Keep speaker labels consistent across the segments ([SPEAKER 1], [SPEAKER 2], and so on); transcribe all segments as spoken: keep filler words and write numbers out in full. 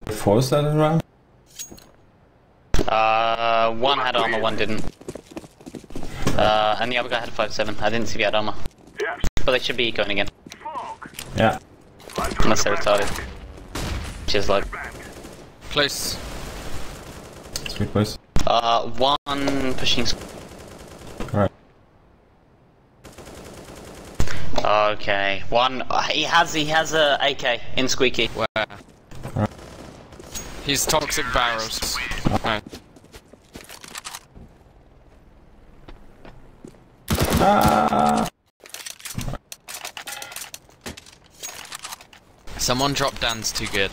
[SPEAKER 1] Force that around?
[SPEAKER 2] Uh, one had armor, one didn't. Uh, and the other guy had five seven. I didn't see if he had armor. But they should be going again.
[SPEAKER 1] Yeah.
[SPEAKER 2] Unless they're retarded. Which is like...
[SPEAKER 3] Close.
[SPEAKER 1] Sweet place.
[SPEAKER 2] Uh, one pushing...
[SPEAKER 1] Alright.
[SPEAKER 2] Okay, one... Uh, he has, he has a A K in Squeaky.
[SPEAKER 3] Where?
[SPEAKER 1] Right.
[SPEAKER 3] He's toxic barrels. No.
[SPEAKER 1] Ah!
[SPEAKER 3] Someone drop Dan's too good.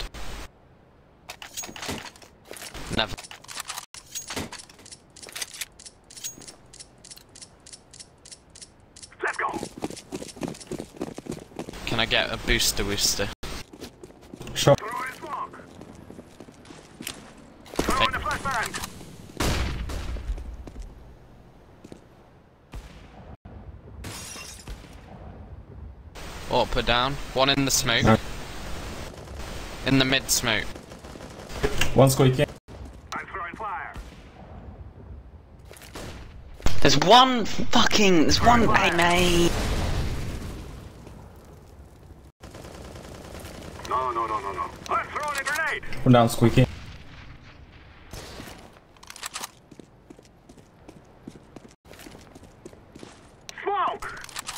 [SPEAKER 3] Never.
[SPEAKER 4] Let's go.
[SPEAKER 3] Can I get a booster booster?
[SPEAKER 1] Sure.
[SPEAKER 4] Throw in smoke. Throw in the flashbang.
[SPEAKER 3] Oh, put down. One in the smoke.
[SPEAKER 1] No.
[SPEAKER 3] In the mid smoke.
[SPEAKER 1] One squeaky.
[SPEAKER 4] I'm throwing fire.
[SPEAKER 2] There's one fucking... There's one... Hey, mate.
[SPEAKER 4] No, no, no, no, no. I'm throwing a grenade.
[SPEAKER 1] One down squeaky.
[SPEAKER 4] Smoke.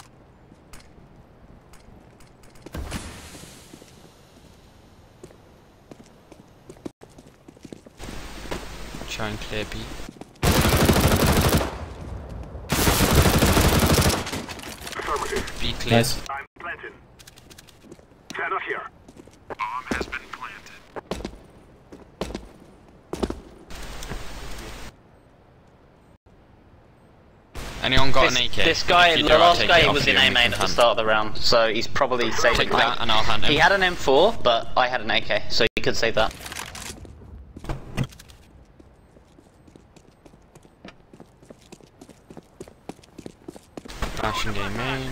[SPEAKER 3] Try and clear B.
[SPEAKER 4] Affirmative.
[SPEAKER 3] B clear.
[SPEAKER 1] Nice.
[SPEAKER 4] I'm planting. Stand up here. Bomb has been planted.
[SPEAKER 3] Anyone got
[SPEAKER 2] This,
[SPEAKER 3] an A K?
[SPEAKER 2] this guy,
[SPEAKER 3] If you
[SPEAKER 2] the
[SPEAKER 3] do, I'll
[SPEAKER 2] last
[SPEAKER 3] take
[SPEAKER 2] guy
[SPEAKER 3] it off
[SPEAKER 2] was
[SPEAKER 3] you
[SPEAKER 2] in
[SPEAKER 3] and
[SPEAKER 2] A
[SPEAKER 3] we
[SPEAKER 2] main
[SPEAKER 3] can
[SPEAKER 2] at the
[SPEAKER 3] hunt.
[SPEAKER 2] start of the round, so he's probably saving...
[SPEAKER 3] Take
[SPEAKER 2] like,
[SPEAKER 3] that and I'll hunt him.
[SPEAKER 2] he had an M four, but I had an A K, so you could save that.
[SPEAKER 3] Flashing game main.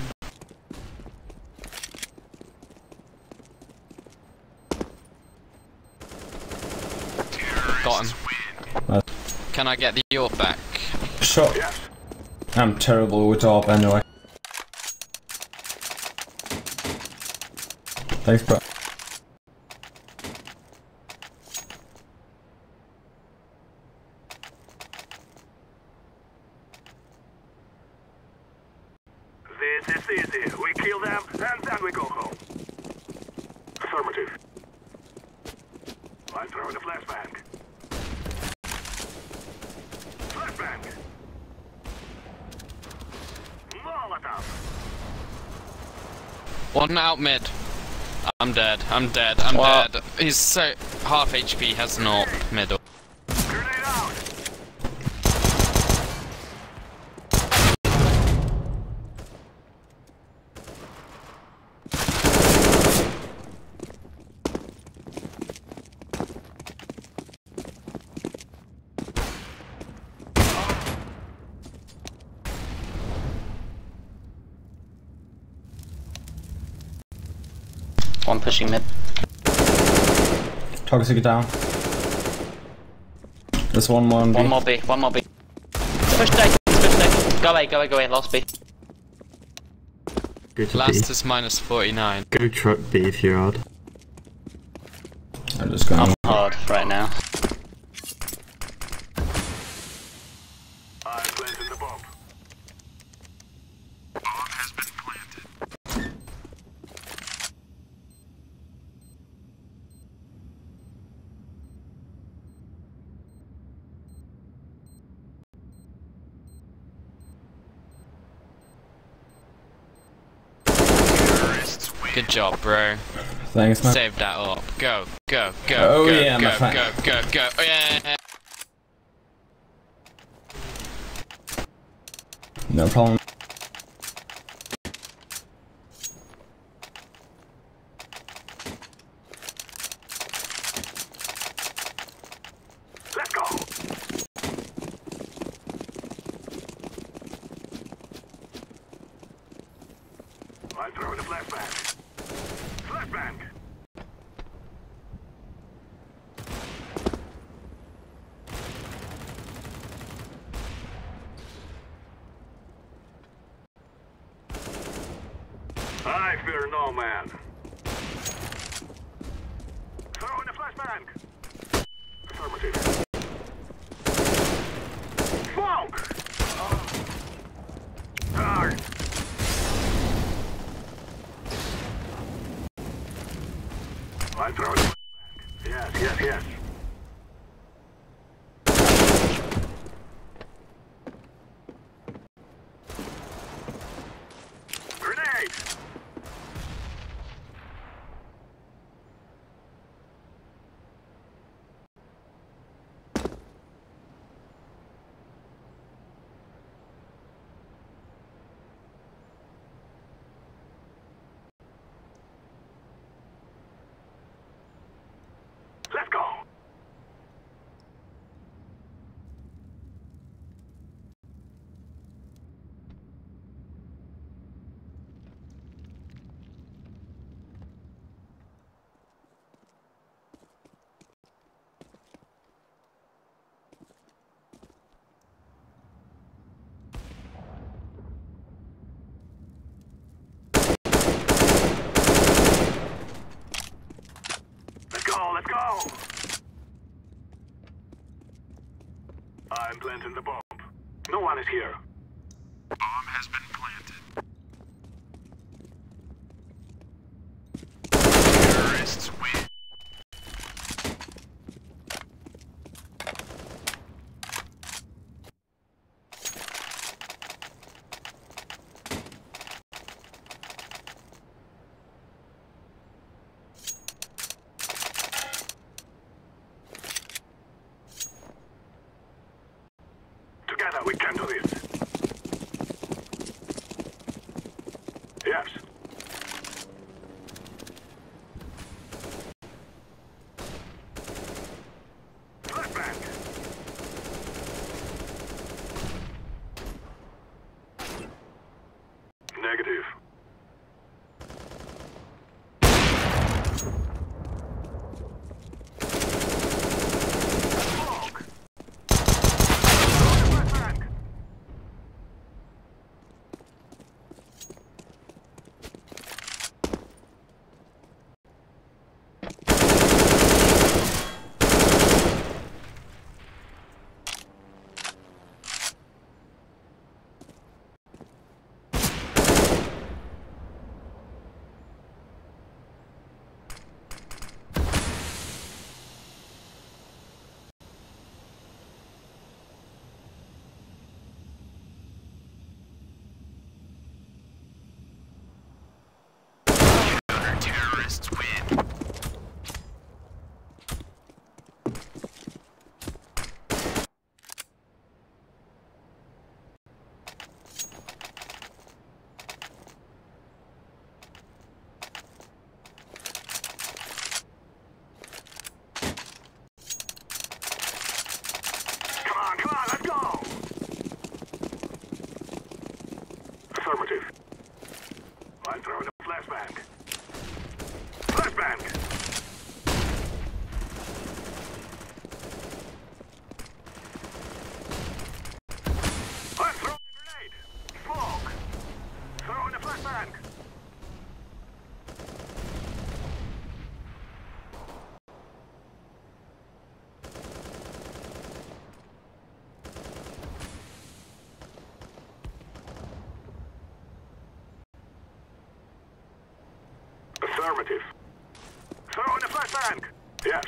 [SPEAKER 3] Got him.
[SPEAKER 1] Nice.
[SPEAKER 3] Can I get the AWP back?
[SPEAKER 1] Sure.
[SPEAKER 4] Yes.
[SPEAKER 1] I'm terrible with AWP anyway. Thanks, bro.
[SPEAKER 4] This is easy. We kill them and then we go home. Affirmative. I'm throwing a flashbang. Flashbang. Molotov.
[SPEAKER 3] One out mid. I'm dead. I'm dead. I'm
[SPEAKER 2] What?
[SPEAKER 3] dead. He's so half H P. Has an AWP middle.
[SPEAKER 4] Grenade out.
[SPEAKER 2] One pushing mid.
[SPEAKER 1] Toxic down. There's one more on B.
[SPEAKER 2] One more B, one more B. Push deck, push deck. Go away, go away, go away, last B.
[SPEAKER 5] Go to
[SPEAKER 3] Last
[SPEAKER 5] B.
[SPEAKER 3] is minus forty-nine.
[SPEAKER 5] Go truck B if you're hard.
[SPEAKER 1] I'm just gonna...
[SPEAKER 2] I'm hard right now.
[SPEAKER 4] I'm planting the bomb. Bomb has been planted.
[SPEAKER 3] Good job, bro.
[SPEAKER 1] Thanks, man.
[SPEAKER 3] Save that up. Go, go, go,
[SPEAKER 1] Oh,
[SPEAKER 3] go,
[SPEAKER 1] yeah, my
[SPEAKER 3] go,
[SPEAKER 1] friend.
[SPEAKER 3] go, go, go. Oh, yeah.
[SPEAKER 1] No problem.
[SPEAKER 4] Let's go. I'm throwing a flashbang. Flashbang. I fear no man. Throw in a flashbang. Affirmative. Smoke! Hard. I throw in a flashbang. Yes, yes, yes. Let's go! Let's go, let's go! I'm planting the bomb. No one is here. Bomb has been planted. Terrorists win. Together we can do this. Yes. Flashbang. Negative. Smoke. Flashbang. Terrorists win. Come on, come on, let's go! Affirmative. I'm throwing a flashbang. Flashbang! I'm throwing a grenade! Smoke! Throwing a flashbang! Affirmative. Throw in a flashbang! Yes.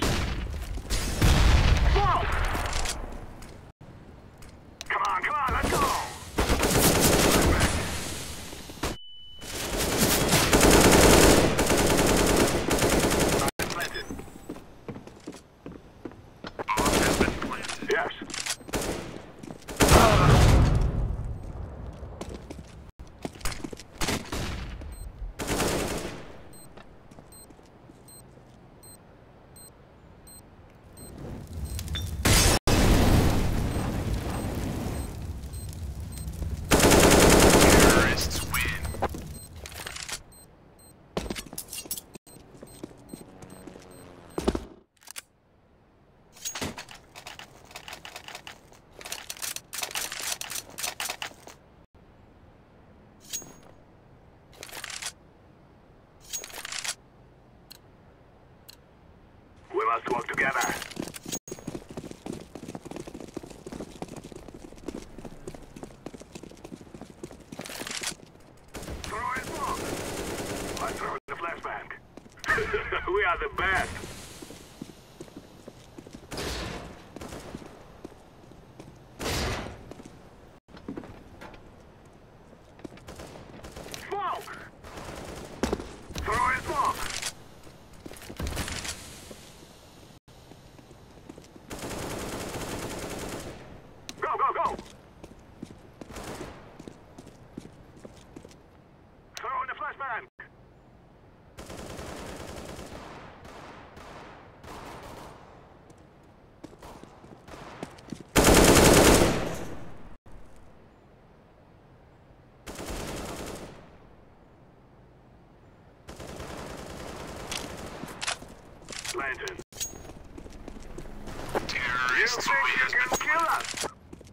[SPEAKER 4] Smoke! Come on, come on, let's go! Flashbang. Planted. Bomb has been planted. Yes. Let's work together. Throw in smoke. I throw in the flashbang. We are the best. Smoke. Throw in smoke. Go, go, go! Throw in the flashbang! Planted. You think you can kill us?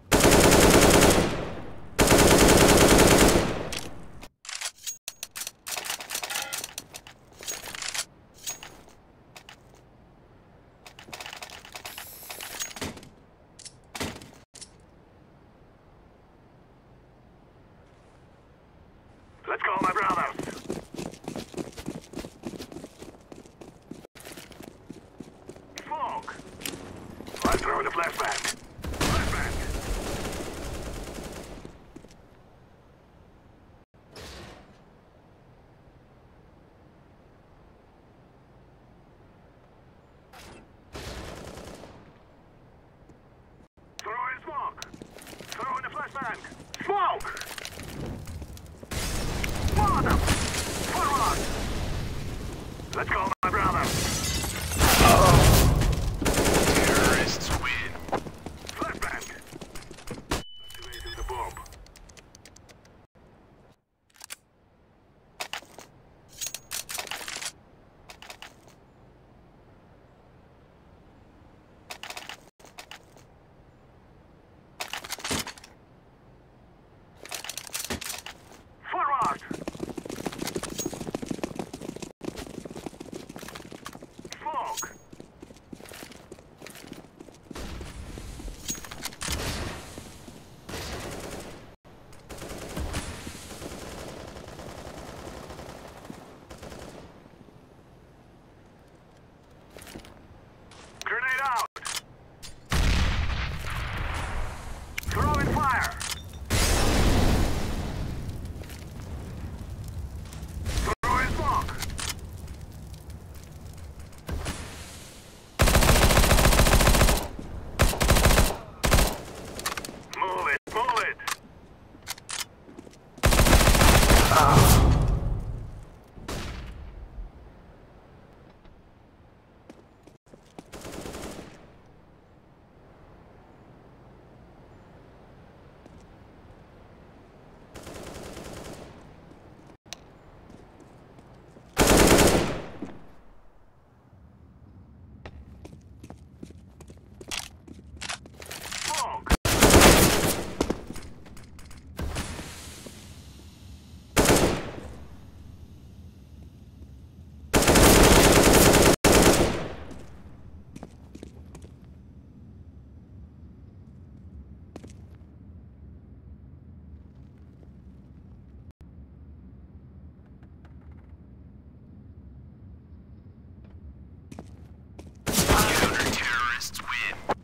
[SPEAKER 4] Let's call my brothers. Smoke. I'm throwing a flashbang. Flashbang. Throw in smoke. Throw in a flashbang. Smoke. Molotov! Forward! Let's call my brother. Terrorists win. Flashbang. Activating the bomb. Forward! Smoke! Grenade out! Throwing fire! Throwing smoke! Move it, move it! Smoke! Counter-terrorists win.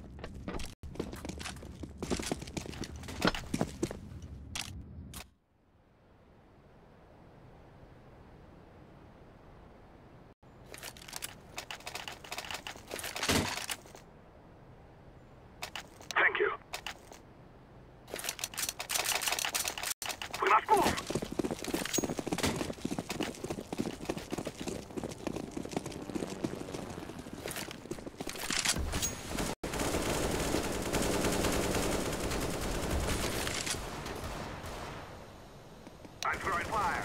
[SPEAKER 4] Thank you. We must move! I'm throwing fire!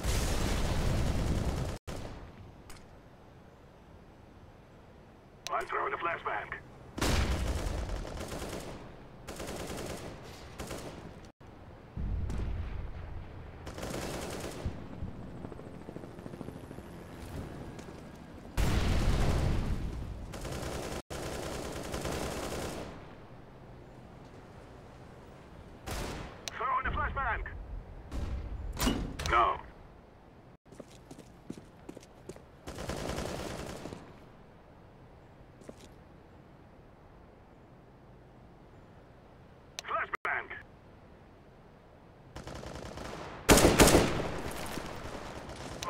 [SPEAKER 4] I'm throwing a flashbang.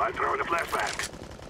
[SPEAKER 4] I'm throwing a flashbang.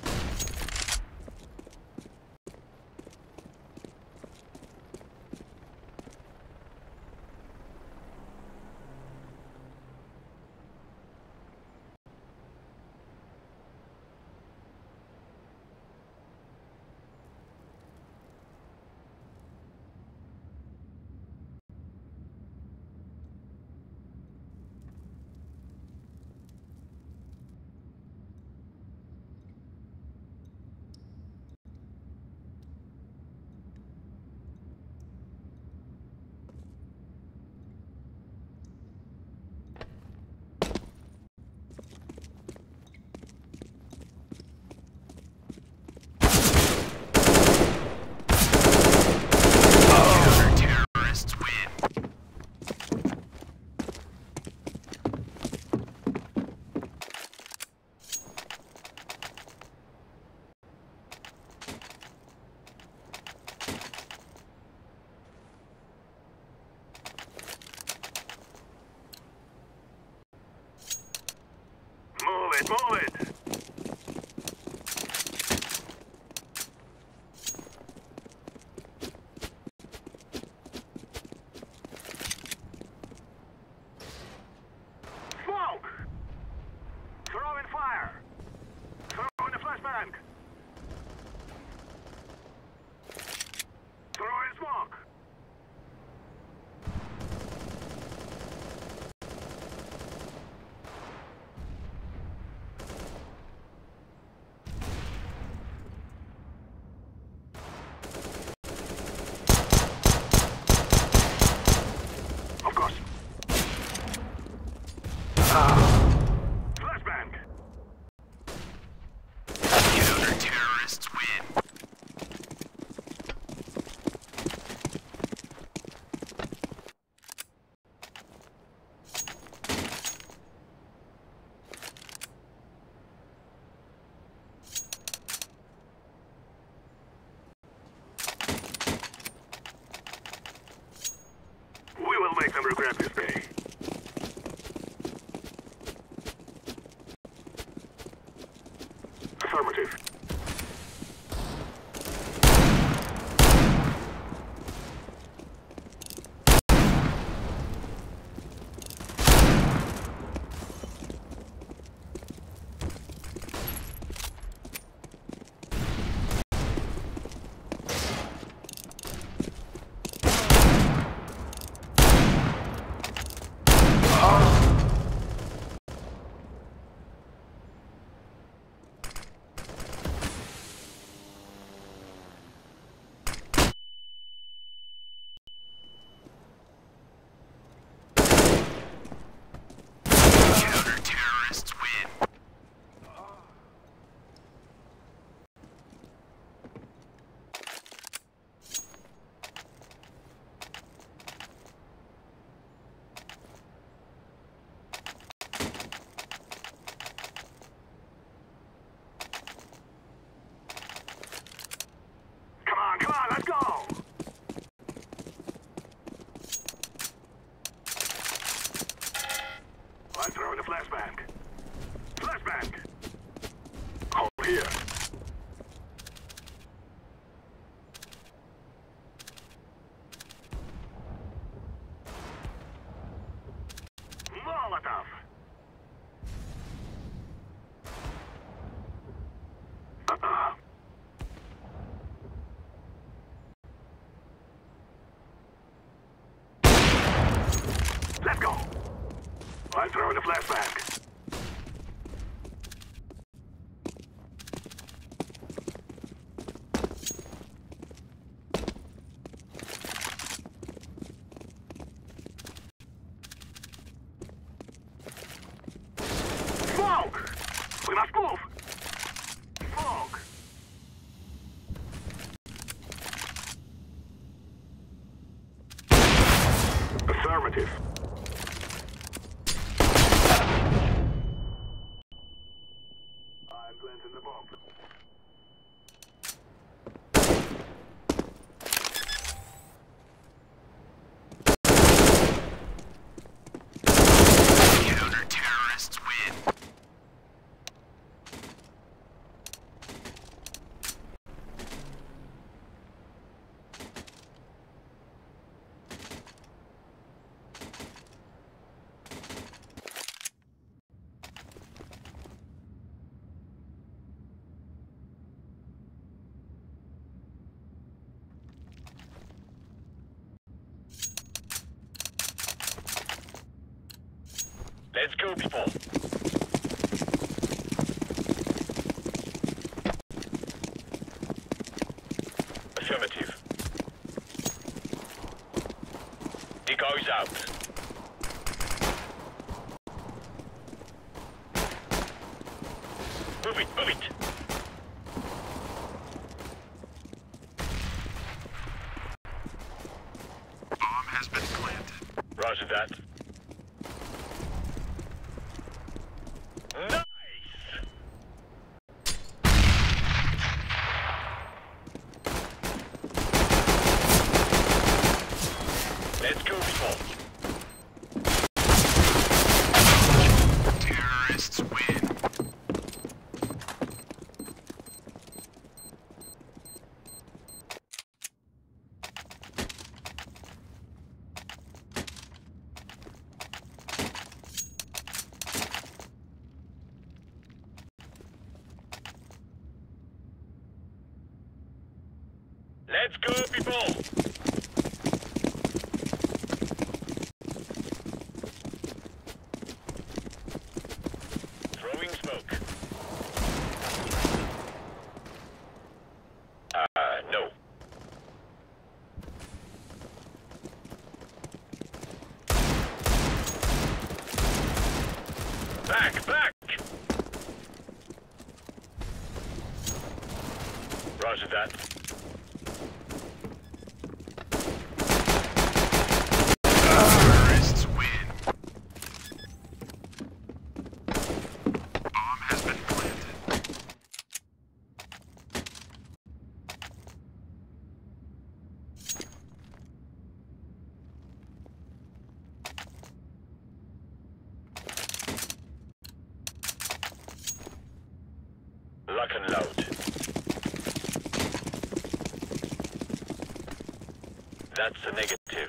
[SPEAKER 4] Move it, move it! Smoke! Throw in fire! Throw in a flashbang! Throw in smoke! Of course. Flashbang! Counter-terrorists win. We will make them regret this day. Affirmative. Counter-terrorists win. Come on, come on, let's go! I'm throwing a flashbang. Flashbang! Hold here. Molotov! Uh-uh. Let's go! I'm throwing a flashbang. Smoke! We must move! Smoke! Affirmative. I'm planting the bomb. Counter-terrorists win. Let's go, people. Affirmative. Decoys out. Move it, move it. Bomb has been planted. Roger that. Nice! Let's go, people. Terrorists win. Let's go, people! Throwing smoke. Uh, no. Back, back! Roger that. Terrorists win. Bomb has been planted. Lock and load. That's a negative.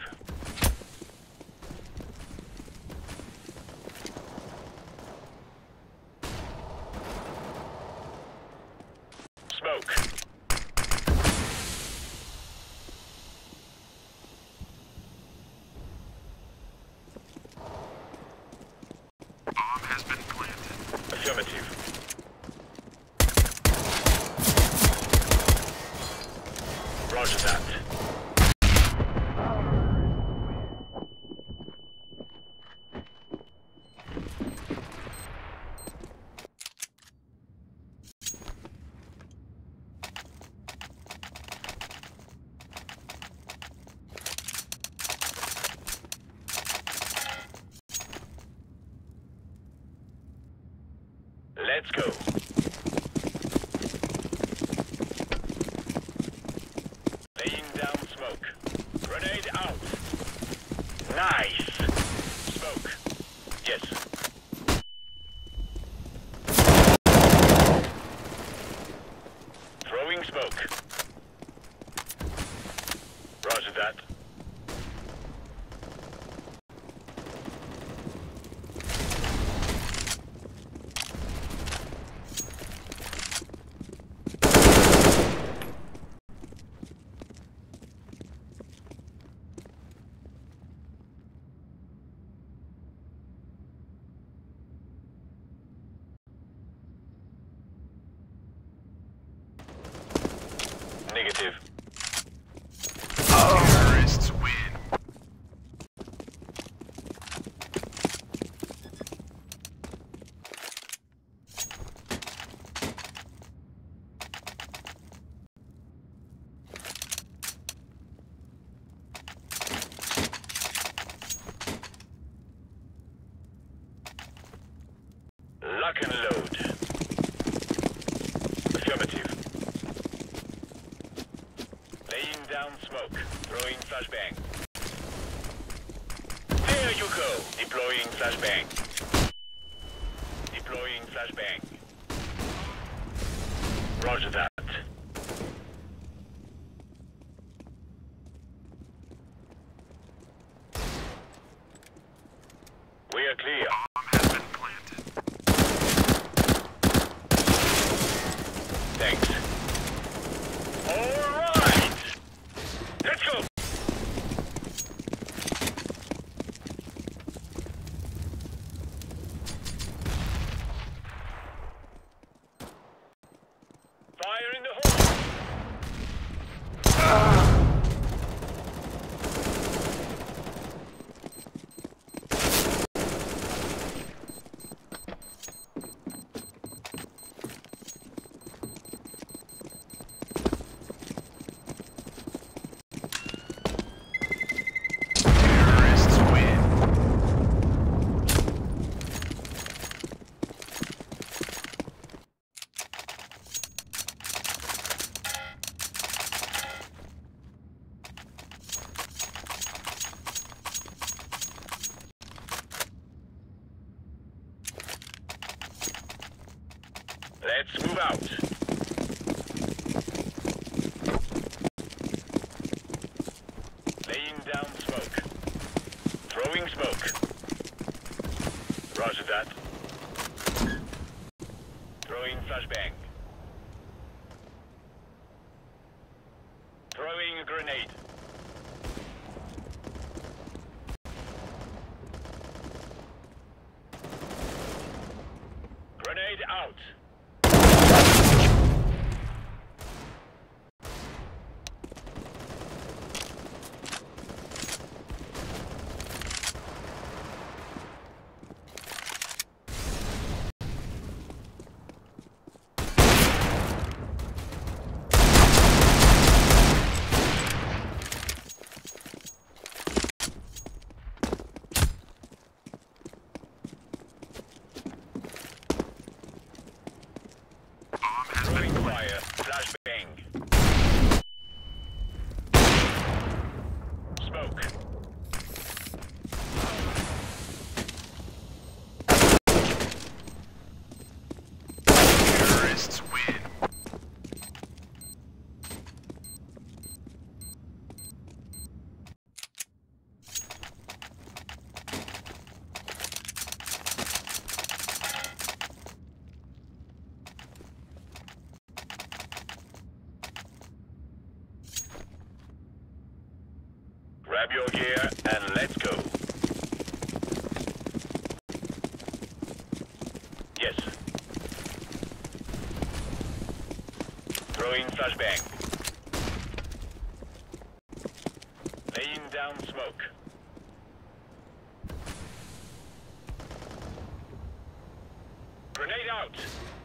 [SPEAKER 4] Smoke. Bomb has been planted. Affirmative. Roger that. Let's go. Laying down smoke. Grenade out. Nice. Smoke. Yes. Throwing smoke. Roger that. Negative. Terrorists win. Lock and load. Affirmative. Laying down smoke. Throwing flashbang. There you go. Deploying flashbang. Deploying flashbang. Roger that. We are clear. Bomb has been planted. Thanks. All right. Let's go. Let's move out. Laying down smoke. Throwing smoke. Roger that. Throwing flashbang. Throwing a grenade. Grenade out. Fire. Flashbang. Smoke. Terrorists win. Grab your gear and let's go. Yes. Throwing flashbang. Laying down smoke. Grenade out.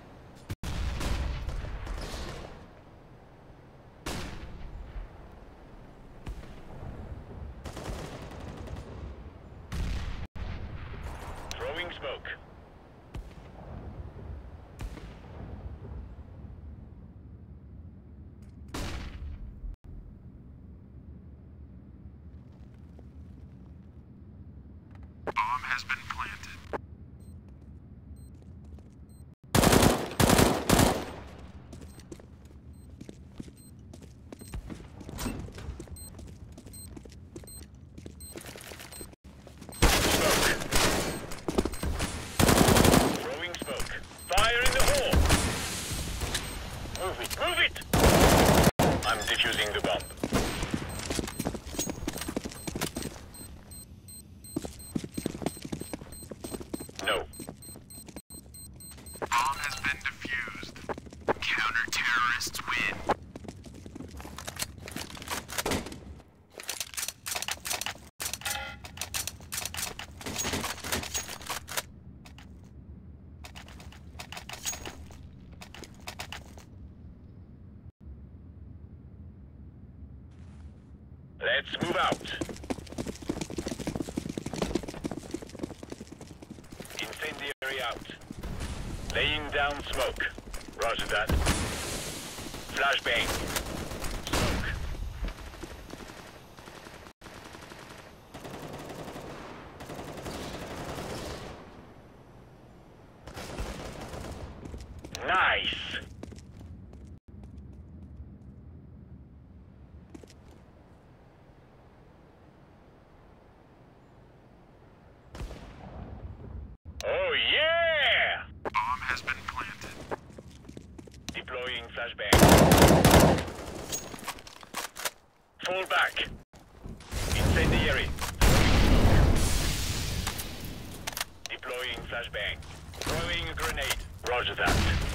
[SPEAKER 4] Throwing smoke. Bomb has been planted. Fire in the hole! Move it, move it! I'm defusing the bomb. No. Bomb has been defused. Counter-terrorists win. Let's move out. Incendiary out. Laying down smoke. Roger that. Flashbang. Smoke. Nice. Oh yeah! Bomb has been planted. Deploying flashbang. Fall back. Incendiary. Deploying flashbang. Throwing a grenade. Roger that.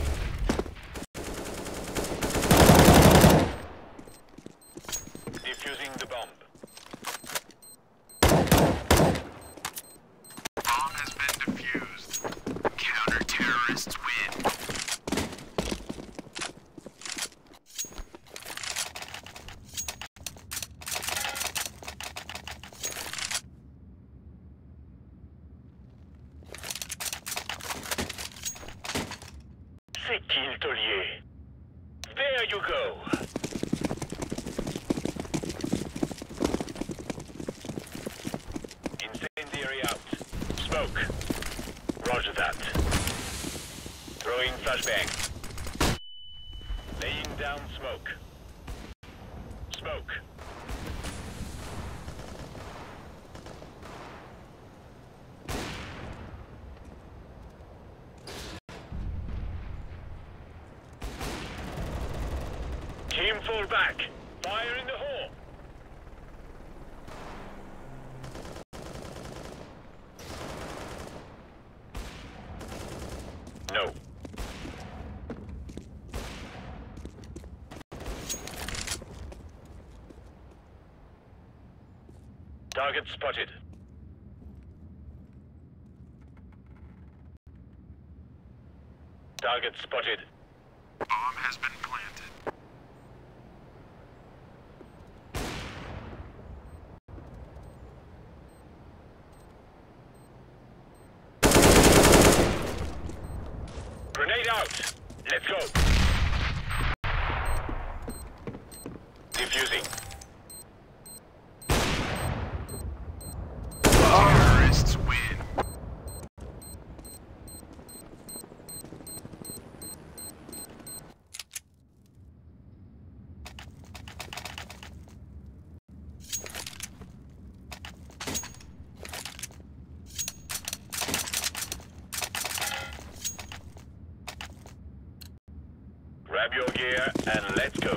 [SPEAKER 4] Defusing the bomb. Counter-terrorists win. C'est qui le taulier? There you go. Incendiary out. Smoke. Roger that. Throwing flashbang. down smoke. Smoke. Team fall back. Fire in the hole. No. Target spotted. Target spotted. Bomb has been planted. Grenade out! Let's go! Defusing. Terrorists win. Grab your gear and let's go.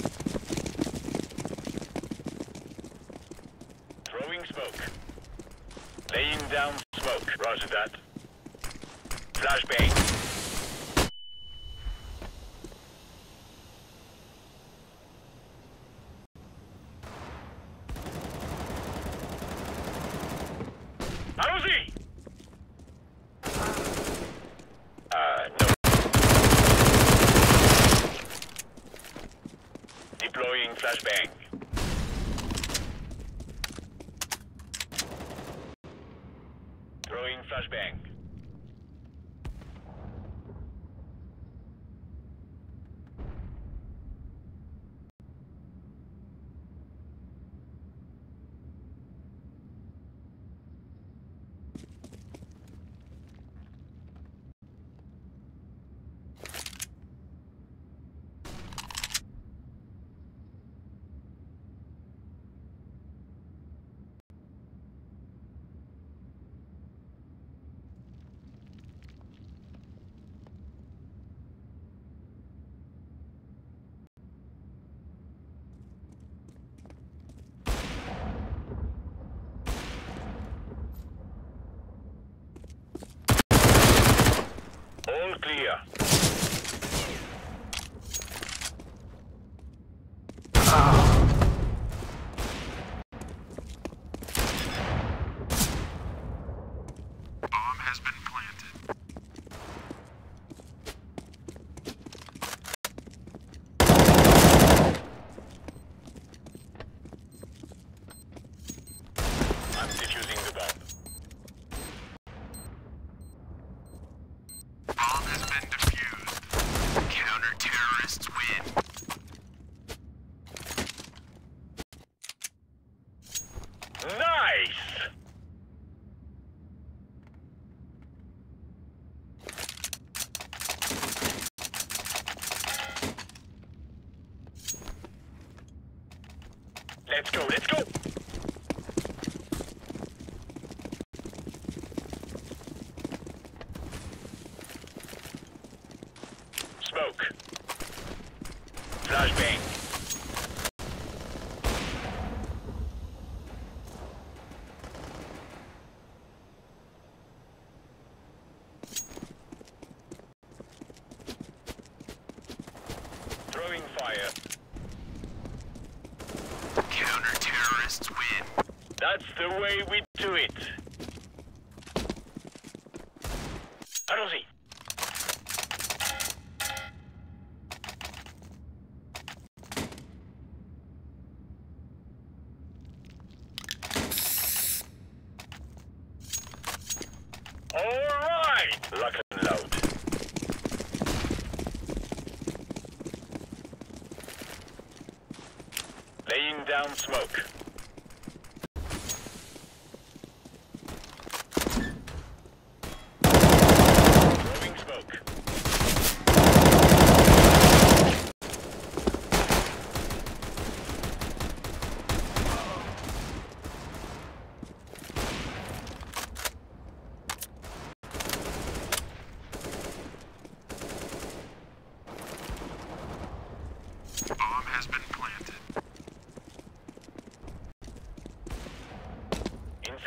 [SPEAKER 4] Throwing smoke. Laying down smoke. Roger that. Flashbang. R O Z! Uh, no. Deploying flashbang. Throwing flashbang. All clear. Bomb has been planted. I'm defusing the bomb. Bomb has been defused. Counter-terrorists win. Nice! Let's go, let's go! Smoke. Flashbang. Throwing fire. Counter-terrorists win. That's the way we do it. R O Z. Alright! Lock and load. Laying down smoke. Throwing smoke.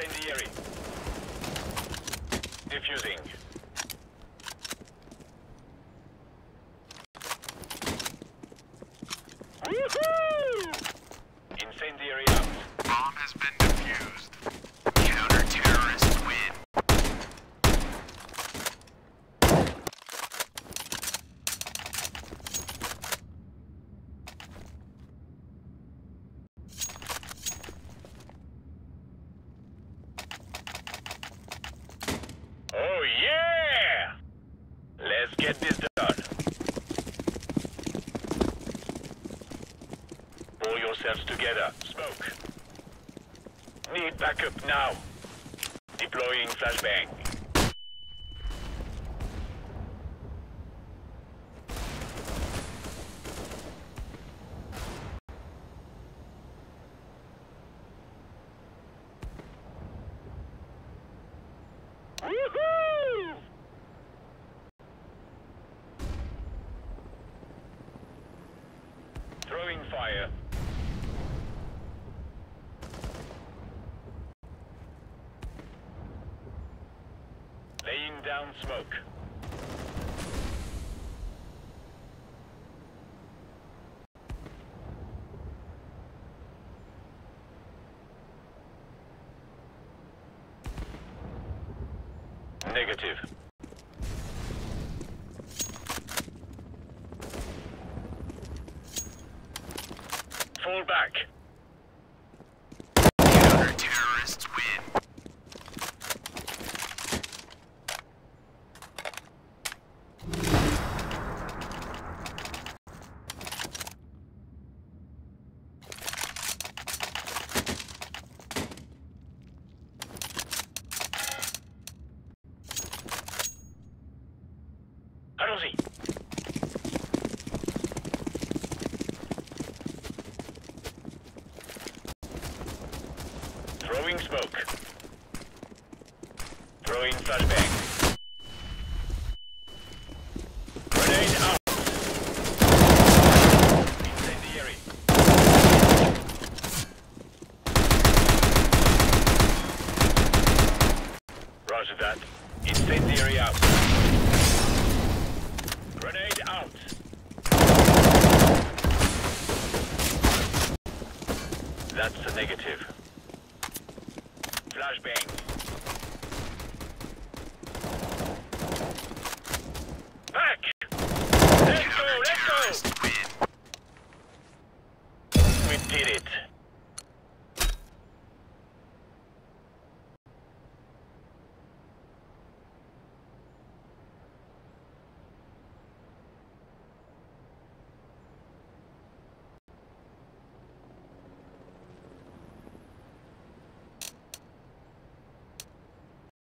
[SPEAKER 4] Incendiary. Diffusing. Woohoo! Incendiary out. Bomb has been defused. Counter-terrorists win. Oh yeah! Let's get this done. Pull yourselves together. Smoke. Need backup now. Deploying flashbang. Woohoo! Throwing fire. Laying down smoke. Negative. Fall back. Counter-terrorists win. Allons-y. Throwing smoke. Throwing flashbang. Grenade out. Incendiary. Roger that. Incendiary out. Grenade out. That's a negative. Flashbang.